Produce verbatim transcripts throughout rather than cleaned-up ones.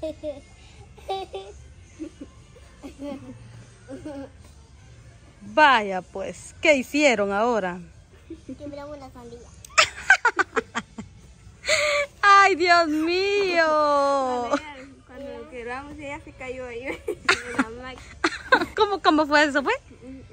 Vaya pues, ¿qué hicieron ahora? Quebramos la sandía. ¡Ay, Dios mío! Cuando, ella, cuando lo quebramos, ella se cayó ahí en la máquina. ¿Cómo, cómo fue eso, pues?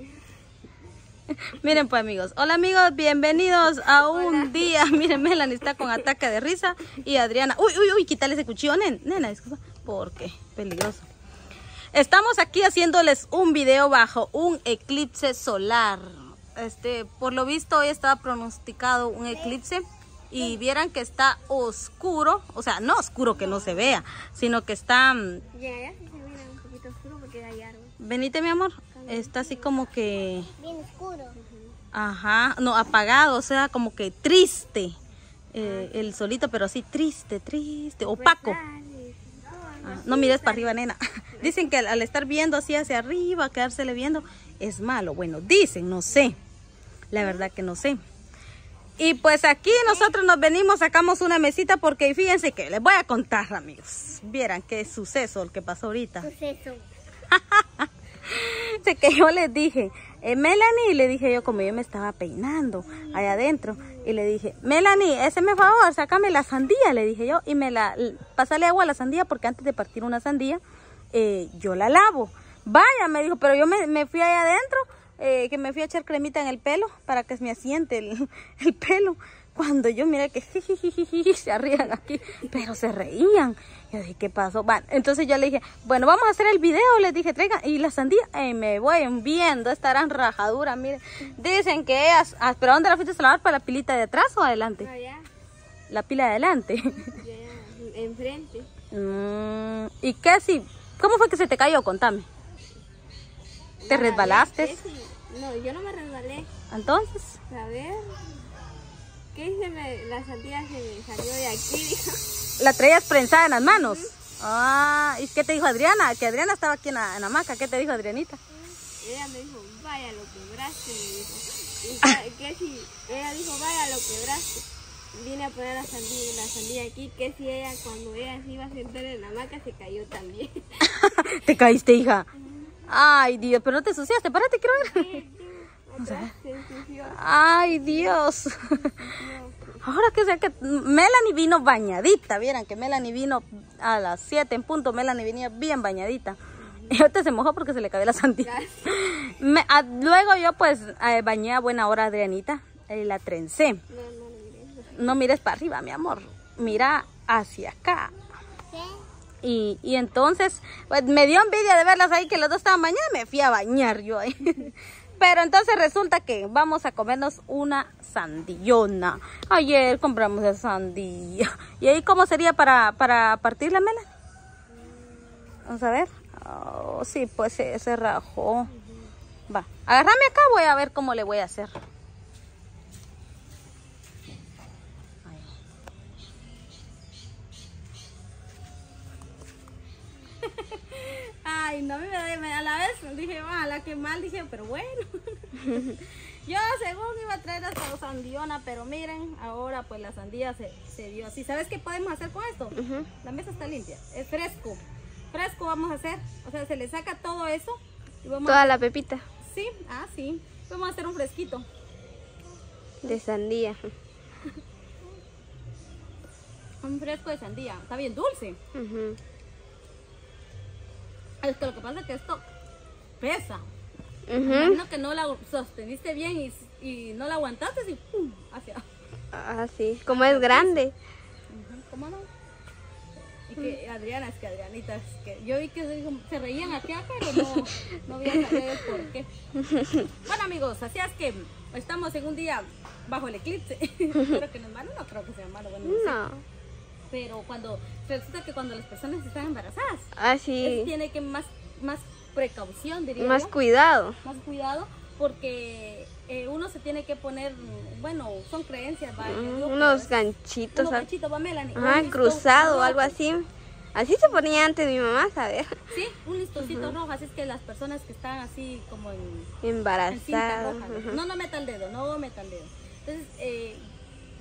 Miren pues, amigos. Hola, amigos, bienvenidos a un Hola. día. Miren, Melanie está con ataque de risa y Adriana... Uy, uy, uy, quítale ese cuchillo, nen, nena, disculpa. ¿Por qué? Peligroso. Estamos aquí haciéndoles un video bajo un eclipse solar. Este, por lo visto hoy estaba pronosticado un eclipse y vieran que está oscuro, o sea, no oscuro que no se vea, sino que está... Y allá sí se mira un poquito oscuro porque hay árbol. Venite, mi amor, está así como que... Bien oscuro. Ajá, no, apagado, o sea, como que triste. Eh, el solito, pero así triste, triste, opaco. Ah, no mires para arriba, nena. Dicen que al, al estar viendo así hacia arriba, quedársele viendo, es malo. Bueno, dicen, no sé. La verdad que no sé. Y pues aquí nosotros nos venimos, sacamos una mesita porque fíjense que les voy a contar, amigos. Vieran qué suceso el que pasó ahorita. Suceso. Sé que yo les dije, eh, Melanie, le dije yo como yo me estaba peinando allá adentro, y le dije, Melanie, hazme favor, sácame la sandía, le dije yo, y me la, pasale agua a la sandía porque antes de partir una sandía, eh, yo la lavo. Vaya, me dijo, pero yo me, me fui allá adentro, eh, que me fui a echar cremita en el pelo para que me asiente el, el pelo. Cuando yo miré que jijijiji, se rían aquí, pero se reían. Yo dije, ¿qué pasó? Bueno, entonces yo le dije, bueno, vamos a hacer el video. Les dije, traigan, y la sandía, eh, me voy viendo, estarán rajaduras, miren. Dicen que ellas, ah, ¿pero dónde la fuiste a lavar? ¿Para la pilita de atrás o adelante? Allá, La pila de adelante. allá, enfrente. Mm, ¿y qué si? ¿Cómo fue que se te cayó? Contame. ¿Te La- resbalaste? ¿qué sí? No, yo no me resbalé. Entonces, A ver, ¿qué hice? Me, la sandía se me salió de aquí, dijo. la traías prensada en las manos. Ah, ¿y qué te dijo Adriana? Que Adriana estaba aquí en la, en la hamaca. ¿Qué te dijo Adrianita? Ella me dijo, vaya, lo quebraste, me dijo. ¿Y qué, qué si? Ella dijo, vaya, lo quebraste. Vine a poner la sandía, la sandía aquí, que si ella, cuando ella se iba a sentar en la hamaca, se cayó también. ¿Te caíste, hija? Ay, Dios, pero no te ensuciaste. Párate, quiero ver. Sí, sí, atrás se ensució. Ay, Dios. Ahora que sé que Melanie vino bañadita. Vieran que Melanie vino a las siete en punto. Melanie venía bien bañadita. Y ahorita se mojó porque se le cayó la sandía. Me, a, luego yo pues eh, bañé a buena hora a Adrianita y la trencé. No, no, no, mire. No mires para arriba, mi amor. Mira hacia acá. ¿Qué? Y, y entonces, pues me dio envidia de verlas ahí que las dos estaban bañadas, me fui a bañar yo ahí. Pero entonces resulta que vamos a comernos una sandillona. Ayer compramos esa sandía. ¿Y ahí cómo sería para, para partirla, Mela? Vamos a ver. Oh, sí, pues se, se rajó. Va, agárrame acá, voy a ver cómo le voy a hacer. Ay, no me da, a la vez dije, ojalá que mal, dije, pero bueno. Yo según iba a traer esta sandiona, pero miren, ahora pues la sandía se, se dio así. ¿Sabes qué podemos hacer con esto? Uh-huh. La mesa está limpia, es fresco. Fresco vamos a hacer, o sea, se le saca todo eso. Y vamos Toda a... la pepita. Sí, ah, sí. Vamos a hacer un fresquito. De sandía. Un fresco de sandía, está bien dulce. Uh-huh. Es que lo que pasa es que esto pesa. Uh-huh. Imagino que no la sosteniste bien y, y no la aguantaste y pum, hacia. Ah, sí. Como es grande. Uh-huh. ¿Cómo no? Y que Adriana, es que Adrianita, es que yo vi que se, se reían aquí, pero no, no había sabido el por qué. Bueno, amigos, así es que estamos en un día bajo el eclipse. Espero que no es malo, no creo que sea malo. Bueno, no. No. Sé. Pero cuando resulta que cuando las personas están embarazadas, Ah, sí. tiene que más, más precaución, diría Más yo. cuidado. Más cuidado, porque eh, uno se tiene que poner, bueno, son creencias, ¿va? Uh, Yo, unos pero, ganchitos. unos ganchitos, ¿va, Melanie? Ah, Un cruzado o rojo. algo así. Así se ponía antes mi mamá, ¿sabes? Sí, un listoncito uh-huh. rojo, así es que las personas que están así como en embarazadas. Uh-huh. No, no meta el dedo, no meta el dedo. Entonces, eh,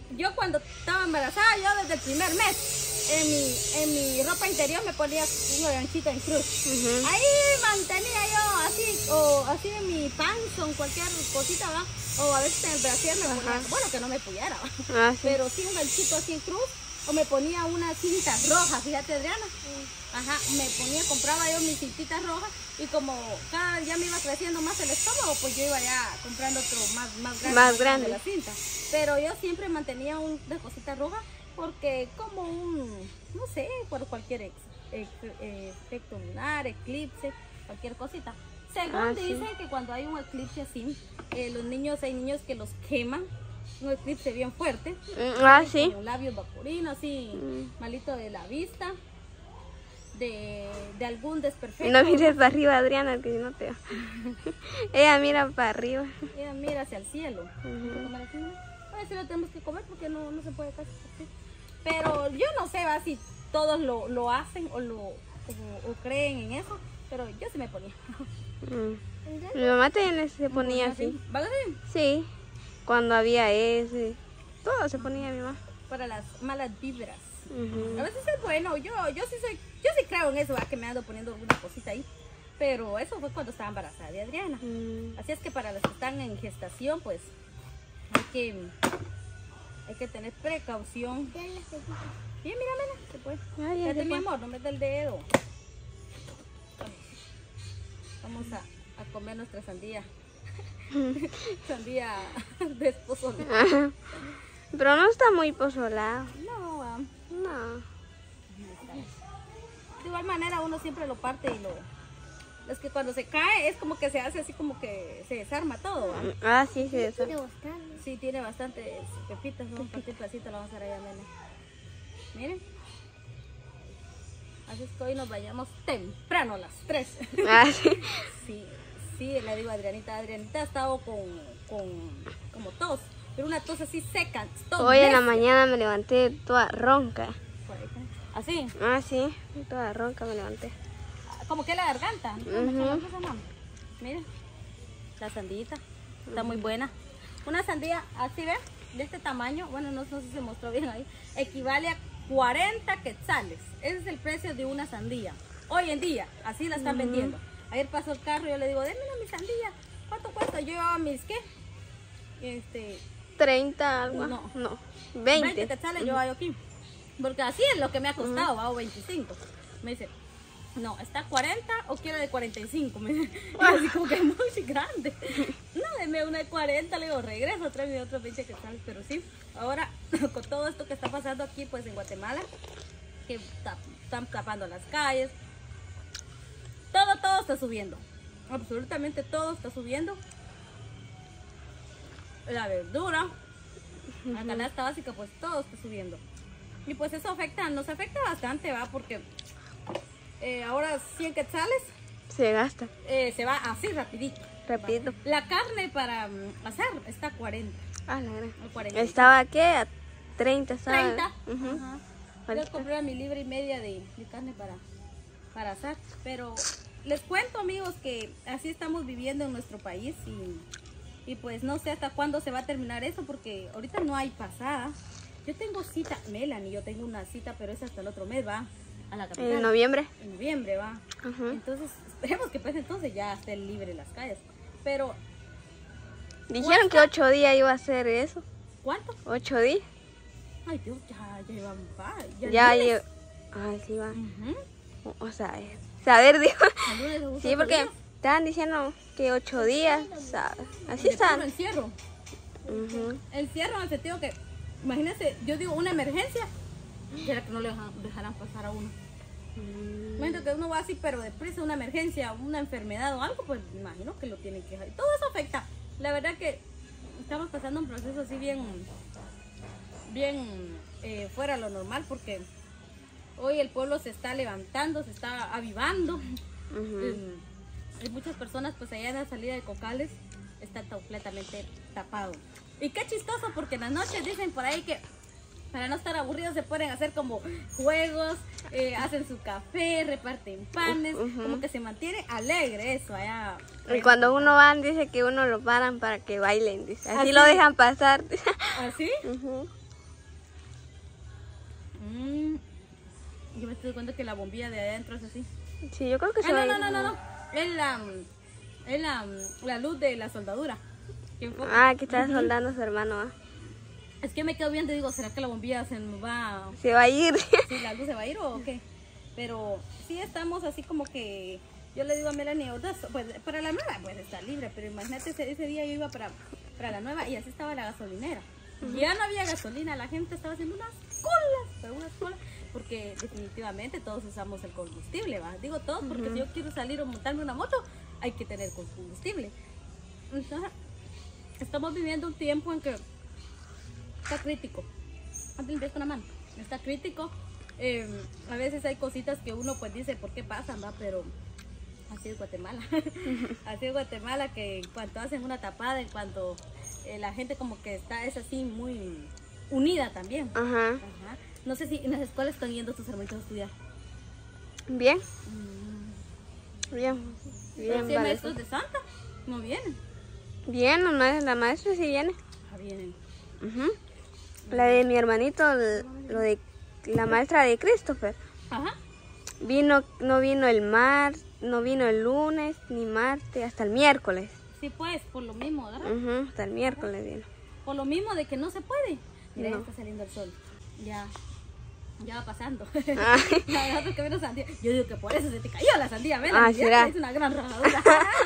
yo cuando estaba embarazada, yo desde el primer mes, en mi, en mi ropa interior me ponía una ganchita en cruz. Uh-huh. Ahí mantenía yo así, o así en mi panza, cualquier cosita, ¿va? O a veces en el brasier me ponía, uh-huh. bueno, que no me pudiera, ah, sí. pero sí un ganchito así en cruz, o me ponía una cinta roja, fíjate Adriana. Uh-huh. Ajá, me ponía, compraba yo mis cintitas rojas, y como cada vez ya me iba creciendo más el estómago, pues yo iba ya comprando otro más, más grande, más grande de la cinta. Pero yo siempre mantenía una cosita roja, porque como un, no sé, por cualquier ex, ex, eh, efecto lunar, eclipse, cualquier cosita. Según ah, dicen sí. que cuando hay un eclipse así, eh, los niños, hay niños que los queman, un eclipse bien fuerte. Mm, ah, sí. Como labios vaporinos, así, mm. malito de la vista, de, de algún desperfecto. No mires para arriba, Adriana, que no te... Ella mira para arriba. Ella mira hacia el cielo. Uh-huh. Pues sí lo tenemos que comer porque no, no se puede casi. Pero yo no sé va, si todos lo, lo hacen o, lo, o, o creen en eso, pero yo sí me ponía. Mm. Mi mamá también se ponía no, así. ¿Vale? Sí, cuando había ese, todo se ponía mi mamá. Para las malas vibras. Uh-huh. A veces es bueno, yo, yo sí soy, yo sí creo en eso, ¿va? Que me ando poniendo alguna cosita ahí. Pero eso fue cuando estaba embarazada de Adriana. Uh-huh. Así es que para los que están en gestación, pues hay que... Hay que tener precaución. Bien, mira, mira, se puede. Ay, ya te mi amor, no me des el dedo. Vamos a, a comer nuestra sandía. Sandía de esposo. Pero no está muy pozolado. No, um, no. De igual manera uno siempre lo parte y lo... Es que cuando se cae es como que se hace así como que se desarma todo. ¿Va? Ah, sí, se desarma. Tiene bastante. Sí, tiene bastantes pepitas, ¿no? Cualquier pedacito lo vamos a hacer allá, nene. Miren. Así es que hoy nos vayamos temprano a las tres. Ah, sí. Sí, sí, le digo a Adrianita, Adrianita ha estado con, con como tos, pero una tos así seca. Hoy en la mañana me levanté toda ronca. ¿Así? Ah, sí, toda ronca me levanté. Como que la garganta. Uh-huh. Miren, la sandita está muy buena. Una sandía así, ¿ven? De este tamaño, bueno, no, no sé si se mostró bien ahí, equivale a cuarenta quetzales. Ese es el precio de una sandía. Hoy en día, así la están uh-huh. vendiendo. Ayer pasó el carro y yo le digo, démela mi sandía. ¿Cuánto cuesta? Yo llevaba mis, ¿qué? Este... treinta, algo. No, no. veinte. veinte quetzales uh-huh. yo hago aquí. Porque así es lo que me ha costado, uh-huh. hago veinticinco. Me dice... No, ¿está cuarenta o quiere de cuarenta y cinco? Me dice, así como que es muy grande. No, deme una de cuarenta, le digo, regreso, tráeme otros veinte que tal. Pero sí, ahora con todo esto que está pasando aquí, pues en Guatemala, que tap, están tapando las calles, todo, todo está subiendo. Absolutamente todo está subiendo. La verdura, la canasta básica, pues todo está subiendo. Y pues eso afecta, nos afecta bastante, ¿va? Porque... Eh, ahora cien quetzales se gasta, eh, se va así rapidito. Rapidito. La carne para um, hacer está a cuarenta. Ah, la gran. cuarenta. ¿Estaba qué? A treinta. Estaba... treinta. Uh-huh. Ajá. Yo compré mi libra y media de, de carne para, para asar. Pero les cuento, amigos, que así estamos viviendo en nuestro país. Y, y pues no sé hasta cuándo se va a terminar eso, porque ahorita no hay pasada. Yo tengo cita, Melanie, yo tengo una cita, pero es hasta el otro mes, va. A la capital. En noviembre. En noviembre va. Uh-huh. Entonces, esperemos que pues entonces ya estén libres las calles. Pero... Dijeron ¿cuánto? Que ocho días iba a ser eso. ¿Cuánto? Ocho días. Ay, Dios, ya, ya iban, va. Ya, ya lleva... Ay, sí va. Uh-huh. O, o sea, saber, digo. Sí, porque estaban diciendo que ocho días, ¿sabes? Así están. Encierro. Uh-huh. Encierro en el sentido que, imagínense, yo digo una emergencia. ¿Será que no le dejarán pasar a uno? Mm. Imagino que uno va así, pero deprisa, una emergencia, una enfermedad o algo, pues me imagino que lo tienen que dejar. Y todo eso afecta. La verdad que estamos pasando un proceso así bien, bien eh, fuera de lo normal, porque hoy el pueblo se está levantando, se está avivando. Uh-huh. eh, hay muchas personas, pues allá en la salida de Cocales, está completamente tapado. Y qué chistoso, porque en las noches dicen por ahí que para no estar aburridos se pueden hacer como juegos, eh, hacen su café, reparten panes, uh-huh. como que se mantiene alegre eso allá. Y cuando uno va, dice que uno lo paran para que bailen, dice. Así, ¿así? Lo dejan pasar. ¿Así? Uh-huh. Mm, yo me estoy dando cuenta que la bombilla de adentro es así. Sí, yo creo que Ah, se va no, a no, ir. no, no, no. Es la, es la, la luz de la soldadura. que enfoca. Ah, que está soldando a su hermano. ¿Ah? Es que me quedo viendo y digo, ¿será que la bombilla se nos va? Se va a ir. ¿Sí, la luz se va a ir o qué? Pero sí estamos así como que... Yo le digo a Melanie, "Odas, pues para la nueva pues está libre", pero imagínate ese, ese día yo iba para, para la nueva y así estaba la gasolinera. Uh-huh. Ya no había gasolina, la gente estaba haciendo unas colas, pero unas colas, porque definitivamente todos usamos el combustible, ¿va? Digo todos porque uh-huh. si yo quiero salir o montarme una moto, hay que tener combustible. Entonces, estamos viviendo un tiempo en que está crítico. Antes limpias con la mano, está crítico. Eh, a veces hay cositas que uno pues dice, ¿por qué pasan, va? Pero... así es Guatemala, así es Guatemala, que en cuanto hacen una tapada, en cuanto eh, la gente como que está, es así muy unida también. Ajá. Ajá. No sé si en las escuelas están yendo tus hermanitos a estudiar. Bien. Mm. Bien. Bien. ¿Sí, maestros de Santa? ¿No vienen? Bien, la maestra sí viene. Ah, vienen. Uh-huh. La de mi hermanito, lo de la maestra de Christopher. Ajá. Vino, no vino el mar, no vino el lunes ni martes, hasta el miércoles. Sí, pues, por lo mismo, ¿verdad? Uh-huh, hasta el miércoles vino. Por lo mismo de que no se puede. Mira, no. Ya está saliendo el sol. Ya, ya va pasando. La verdad es que vino sandía. Yo digo que por eso se te cayó la sandía, ¿ves? Ah, será. Es una gran rajadura.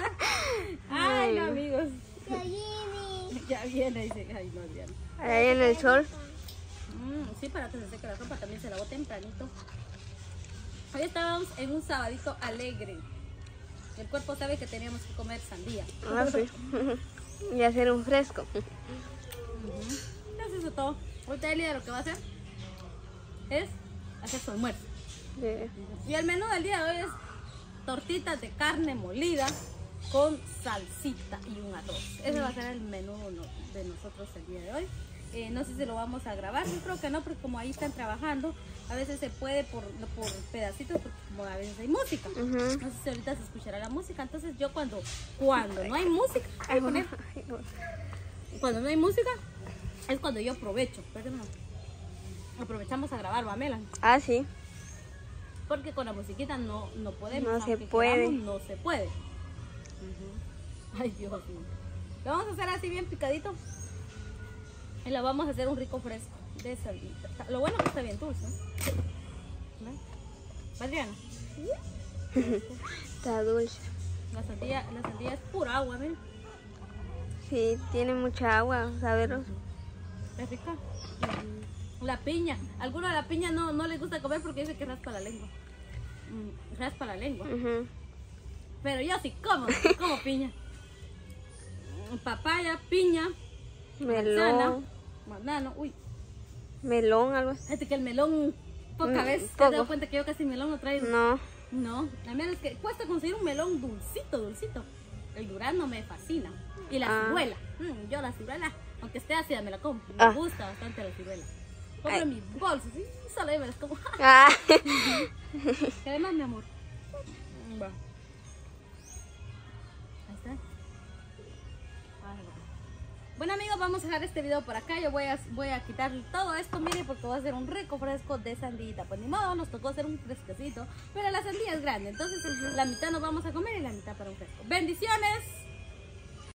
Ay, no, amigos. Ya viene. Ya viene, dice. Ay, no, Diana. Ahí en el sol. Mm, sí, para que se seque la ropa también se lavó tempranito. Hoy estábamos en un sabadito alegre. El cuerpo sabe que teníamos que comer sandía. Ah, sí. Y hacer un fresco. Uh-huh. Eso es todo. Ahorita Elia lo que va a hacer es hacer su almuerzo. Sí. Y el menú del día de hoy es tortitas de carne molida con salsita y un arroz. Ese va a ser el menú de nosotros el día de hoy. Eh, no sé si lo vamos a grabar, yo creo que no, porque como ahí están trabajando, a veces se puede por, por pedacitos, porque como a veces hay música. Uh-huh. No sé si ahorita se escuchará la música, entonces yo cuando, cuando no hay música, ay, poner, cuando no hay música, es cuando yo aprovecho, perdón, aprovechamos a grabar, ¿va, Melan? Ah, sí. Porque con la musiquita no, no podemos, no se puede. Queramos, no se puede. Uh-huh. Ay, Dios mío. Lo vamos a hacer así bien picadito. Y la vamos a hacer un rico fresco de sandita. Lo bueno es que está bien dulce. ¿No? Adriana. Está dulce. La sandía, la sandía es pura agua, miren. Sí, tiene mucha agua, saberos. ¿Es rica? Uh-huh. La piña. Algunos de la piña no, no les gusta comer porque dice que raspa la lengua. Mm, raspa la lengua. Uh-huh. Pero yo sí como, sí como piña. Papaya, piña, melón, banano, uy. Melón, algo así. Fíjate que el melón, poca mm, vez, ¿te has dado cuenta que yo casi melón no traigo? No. No, a menos que cuesta conseguir un melón dulcito, dulcito. El durazno me fascina. Y la ah. ciruela, mm, yo la ciruela, aunque esté ácida, me la como. Me ah. gusta bastante la ciruela. Compro mis bolsas y solo yo me las como. Ah. ¿Qué además, mi amor? Va. Ahí está. Bueno, amigos, vamos a dejar este video por acá. Yo voy a, voy a quitar todo esto, mire, porque va a ser un rico fresco de sandita. Pues ni modo, nos tocó hacer un fresquecito, pero la sandía es grande, entonces la mitad nos vamos a comer y la mitad para un fresco. ¡Bendiciones!